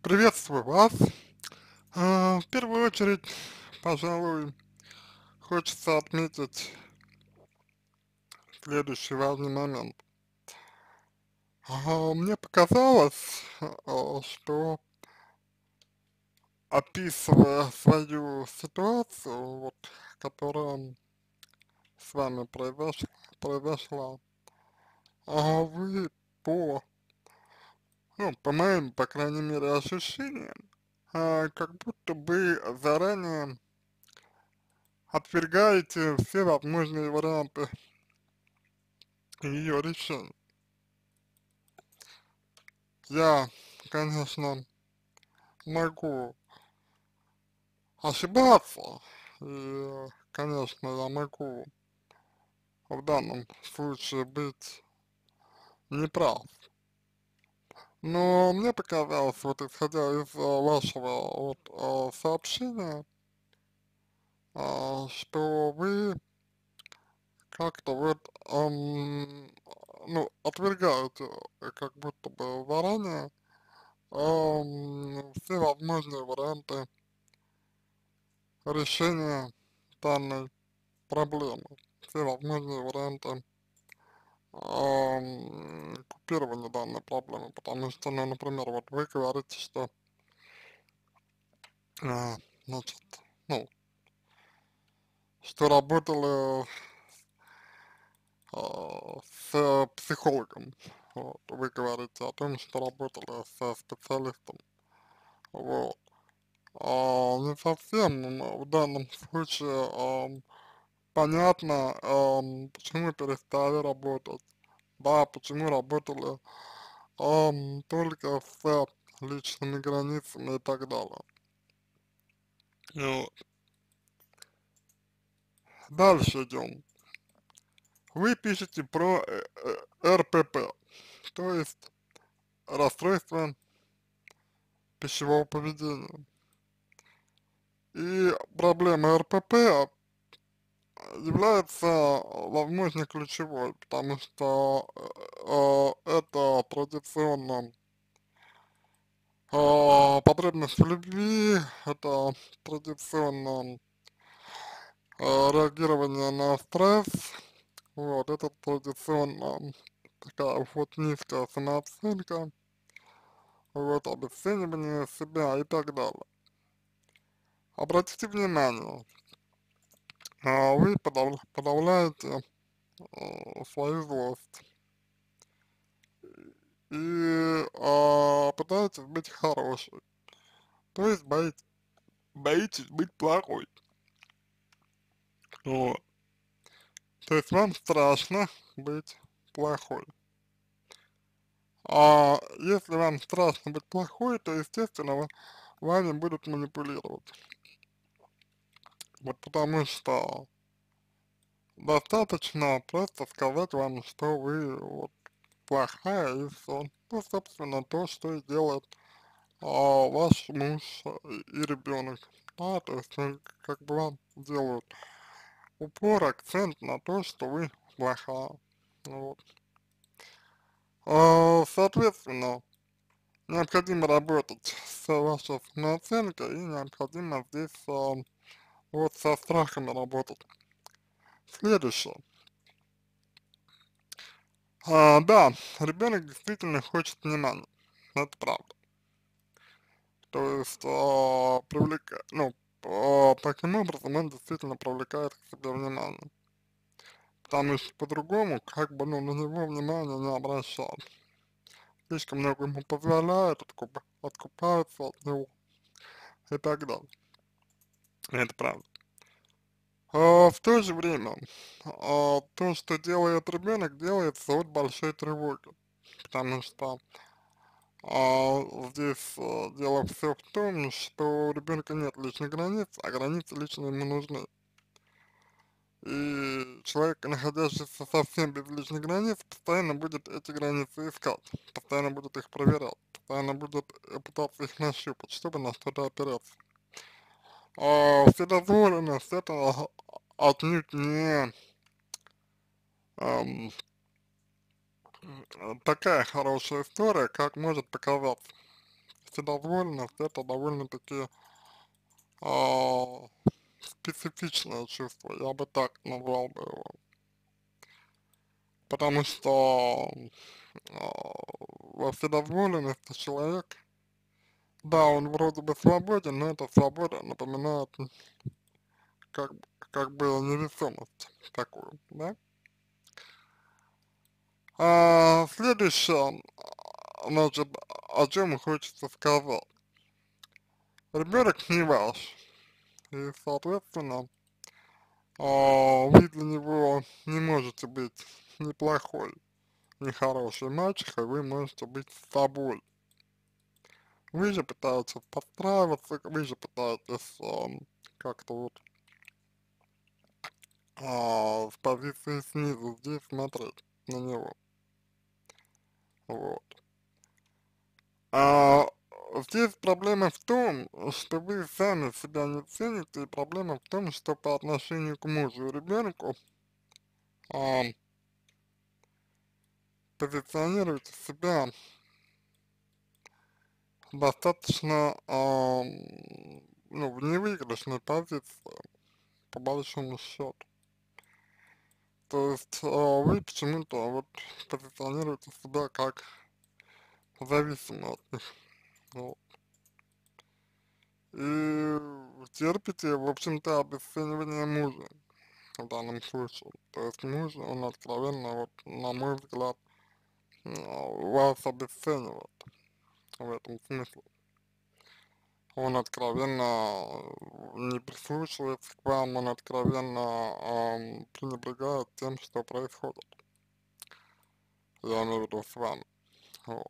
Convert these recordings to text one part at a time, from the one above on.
Приветствую вас. В первую очередь, пожалуй, хочется отметить следующий важный момент. Мне показалось, что описывая свою ситуацию, вот, которая с вами произошла, вы по, ну, по моим, по крайней мере, ощущениям, как будто бы заранее отвергаете все возможные варианты ее решения. Я, конечно, могу ошибаться, и, конечно, я могу в данном случае быть неправ. Но мне показалось, вот исходя из вашего вот, сообщения, что вы как-то вот, ну, отвергаете как будто бы заранее все возможные варианты решения данной проблемы, все возможные варианты купирования данной проблемы, потому что, ну, например, вот вы говорите, что, а, значит, ну, что работали с психологом, вот, вы говорите о том, что работали со специалистом, вот, не совсем в данном случае понятно, почему перестали работать, да, почему работали только с личными границами и так далее. Вот. Дальше идем. Вы пишете про РПП, то есть расстройство пищевого поведения. И проблема РПП является, возможно, ключевой, потому что это традиционно потребность в любви, это традиционно реагирование на стресс, вот, это традиционно такая вот низкая самооценка, вот, обесценивание себя и так далее. Обратите внимание, вы подавляете свою злость и пытаетесь быть хорошей, то есть боитесь быть плохой, вот. То есть вам страшно быть плохой. А если вам страшно быть плохой, то, естественно, вами будут манипулировать. Вот потому что достаточно просто сказать вам, что вы вот плохая и всё. Ну, собственно, то, что и делает ваш муж и ребенок. Да, то есть он как бы вам делают упор, акцент на то, что вы плохая. Вот. Соответственно, необходимо работать с вашей самооценкой и необходимо здесь вот со страхами работать. Следующее. Да, ребенок действительно хочет внимания, это правда. То есть, ну, таким образом он действительно привлекает к себе внимание. Потому что по-другому, как бы, ну, на него внимания не обращают. Слишком много ему позволяют, откупаются от него и так далее. Это правда. В то же время, то, что делает ребенок, делается от большой тревоги. Потому что здесь дело все в том, что у ребенка нет личных границ, а границы лично ему нужны. И человек, находящийся совсем без личных границ, постоянно будет эти границы искать, постоянно будет их проверять, постоянно будет пытаться их нащупать, чтобы на что-то опереться. Вседозволенность это отнюдь не ам, такая хорошая история, как может показаться вседозволенность это довольно-таки а, специфичное чувство, я бы так назвал бы его. Потому что во вседозволенности человек, да, он вроде бы свободен, но эта свобода напоминает как, как бы невесомость такую, да. Следующее, значит, о чем хочется сказать. Ребенок не ваш, и, соответственно, вы для него не можете быть ни плохой, ни хорошей мачехой, вы можете быть собой. Вы же пытаетесь подстраиваться, вы же пытаетесь как-то вот с позиции снизу здесь смотреть на него. Вот. А здесь проблема в том, что вы сами себя не цените, и проблема в том, что по отношению к мужу и ребенку а, позиционируете себя достаточно, ну, в невыигрышной позиции, по большому счету. То есть вы почему-то вот позиционируете себя как зависимый от них. Вот. И терпите, в общем-то, обесценивание мужа в данном случае. То есть муж, он откровенно, вот, на мой взгляд, вас обесценивает в этом смысле. Он откровенно не прислушивается к вам, он откровенно пренебрегает тем, что происходит. Я имею в виду с вами. Вот.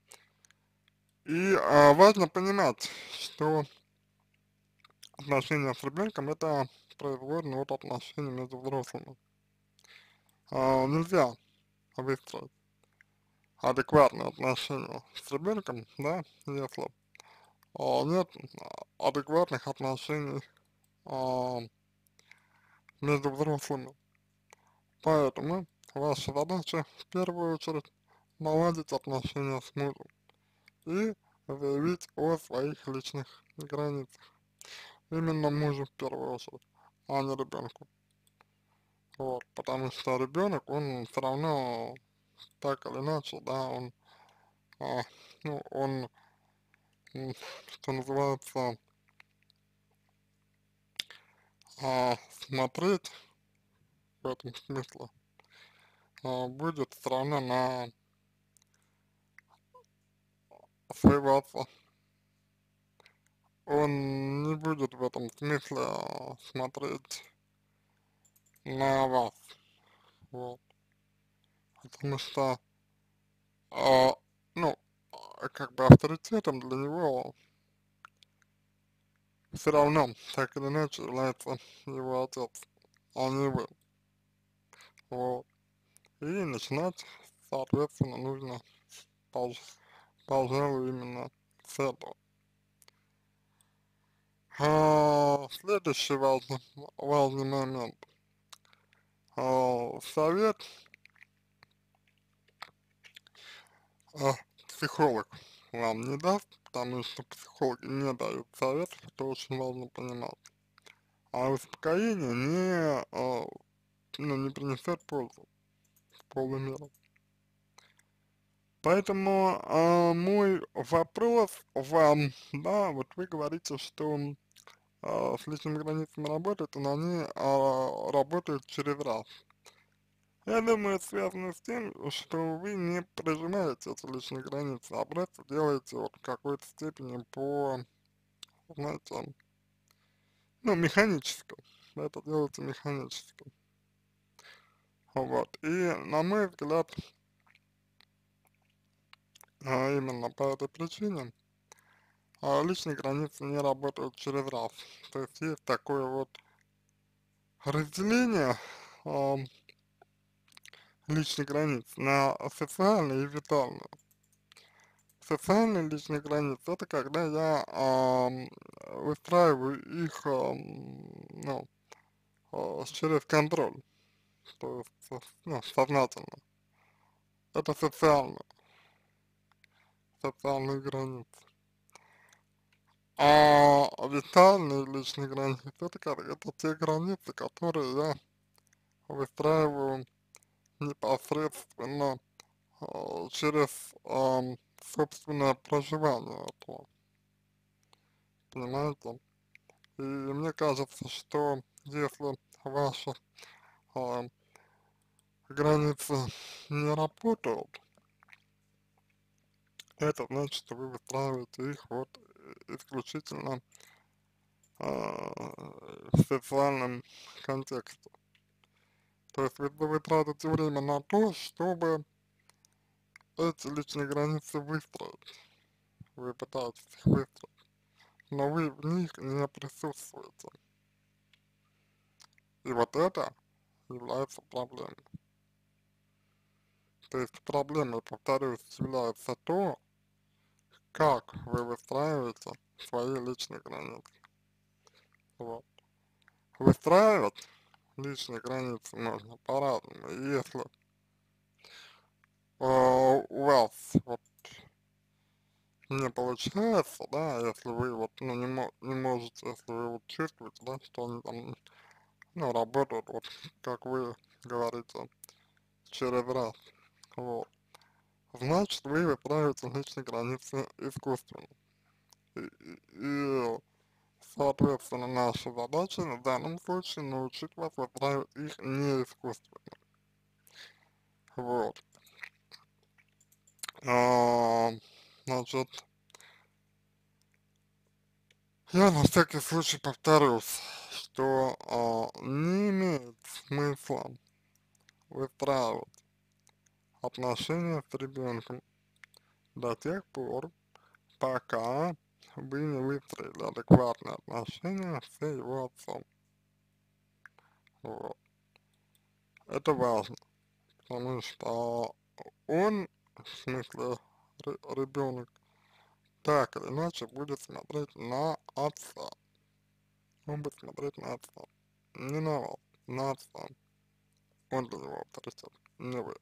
И важно понимать, что отношения с ребенком это производные от отношений между взрослыми. Нельзя выстроить адекватные отношения с ребенком, да, если нет адекватных отношений а, между взрослыми. Поэтому ваша задача в первую очередь наладить отношения с мужем и заявить о своих личных границах. Именно мужу в первую очередь, а не ребенку. Вот, потому что ребенок, он все равно так или иначе, да, он, а, ну, он, что называется, смотреть в этом смысле будет все равно на своего отца. Он не будет в этом смысле смотреть на вас, вот, потому что, а, ну, как бы авторитетом для него все равно, так или иначе, является его отец, а не вы, вот. И начинать, соответственно, нужно, пож пожалуй, именно с этого. Следующий важный момент. Совет а, психолог вам не даст, потому что психологи не дают советов, это очень важно понимать. А успокоение ну, не принесет пользу в полной мере. Поэтому мой вопрос вам, да, вот вы говорите, что с личными границами работают, но они работают через раз. Я думаю, это связано с тем, что вы не прожимаете эти личные границы, а просто делаете вот в какой-то степени по, знаете, ну, механически. Это делается механически. Вот. И, на мой взгляд, именно по этой причине личные границы не работают через раз. То есть такое вот разделение а, личных границ на социальные и витальные. Социальные личные границы это когда я выстраиваю их ну, через контроль, то есть ну, сознательно. Это социальные границы. А витальные личные границы, это те границы, которые я выстраиваю непосредственно через собственное проживание этого, понимаете? И мне кажется, что если ваши а, границы не работают, это значит, что вы выстраиваете их вот исключительно в социальном контексте. То есть вы тратите время на то, чтобы эти личные границы выстроить. Вы пытаетесь их выстроить, но вы в них не присутствуете. И вот это является проблемой. То есть проблемой, повторюсь, является то, как вы выстраиваете свои личные границы. Вот. Выстраивать личные границы можно по-разному. И если у вас вот не получается, да, если вы вот, ну, не можете, если вы вот чувствуете, да, что они там, ну, работают, вот, как вы говорите, через раз, вот, значит, вы выстраиваете личные границы искусственно. И, соответственно, наша задача в данном случае научить вас выстраивать их не искусственно, вот. А, значит, я на всякий случай повторюсь, что не имеет смысла выстраивать отношения с ребенком до тех пор, пока вы не выстроили адекватные отношения с его отцом. Вот. Это важно, потому что он, в смысле ребенок, так или иначе будет смотреть на отца. Он будет смотреть на отца. Не на вас, на отца. Он для него авторитет, не вы.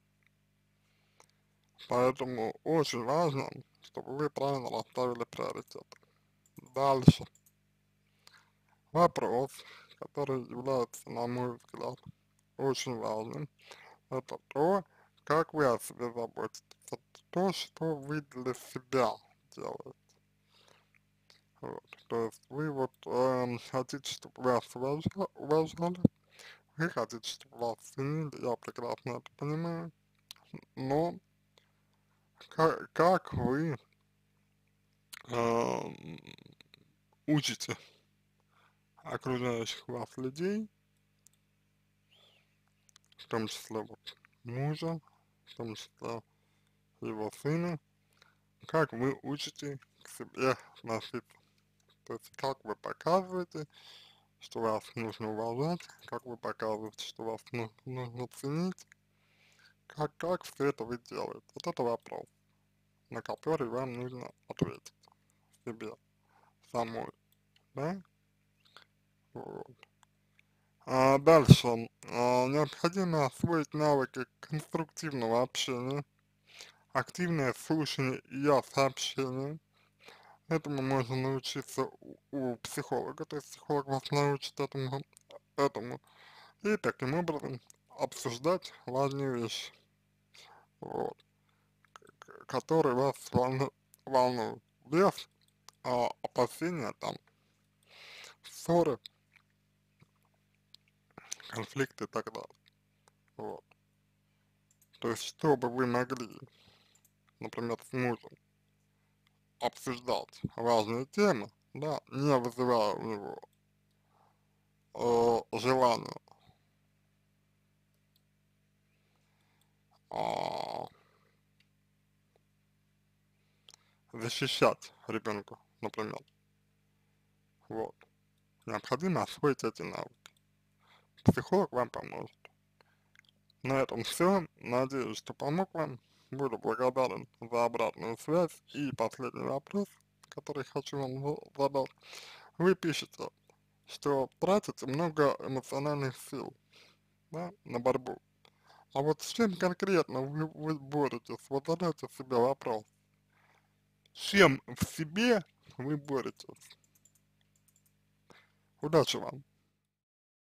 Поэтому очень важно, чтобы вы правильно расставили приоритеты. Дальше. Вопрос, который является, на мой взгляд, очень важным, это то, как вы о себе заботитесь. Это то, что вы для себя делаете. Вот. То есть вы вот хотите, чтобы вас уважали, вы хотите, чтобы вас ценили, я прекрасно это понимаю, но как вы эм, учите окружающих вас людей, в том числе вот мужа, в том числе его сына, как вы учите к себе относиться. То есть как вы показываете, что вас нужно уважать, как вы показываете, что вас нужно ценить, как все это вы делаете. Вот это вопрос, на который вам нужно ответить себе самой, да? Вот. А дальше, необходимо освоить навыки конструктивного общения, активное слушание и сообщение. Этому можно научиться у психолога, то есть психолог вас научит этому. И таким образом обсуждать важные вещи, вот, которые вас волнуют, без опасения, там, ссоры, конфликты и так далее, вот. То есть, чтобы вы могли, например, с мужем обсуждать важные темы, да, не вызывая у него желания а, защищать ребенка, например, вот. Необходимо освоить эти навыки. Психолог вам поможет. На этом все. Надеюсь, что помог вам. Буду благодарен за обратную связь. И последний вопрос, который хочу вам задать. Вы пишете, что тратите много эмоциональных сил, да, на борьбу. А вот с чем конкретно вы боретесь? Вот задайте себе вопрос. С чем в себе вы боретесь? Удачи вам!